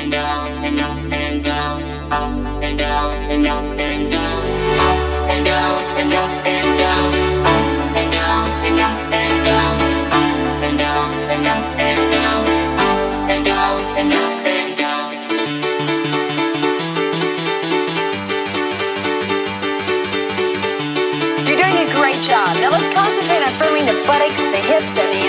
and down, and up and down, up and down, and up and down, up and down, and up and down, up and down, and up and down, up and down, and up and down, up and down, and up and down. You're doing a great job. Now let's concentrate on firming the buttocks, the hips, and the